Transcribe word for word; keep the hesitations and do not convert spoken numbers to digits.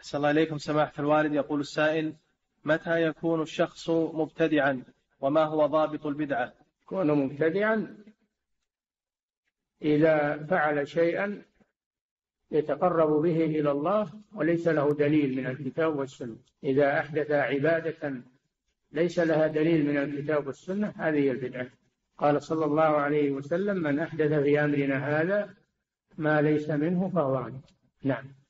أحسن الله إليكم سماحة الوالد. يقول السائل: متى يكون الشخص مبتدعا وما هو ضابط البدعة؟ يكون مبتدعا إذا فعل شيئا يتقرب به إلى الله وليس له دليل من الكتاب والسنة. إذا أحدث عبادة ليس لها دليل من الكتاب والسنة هذه هي البدعة. قال صلى الله عليه وسلم: من أحدث في أمرنا هذا ما ليس منه فهو عنه. نعم.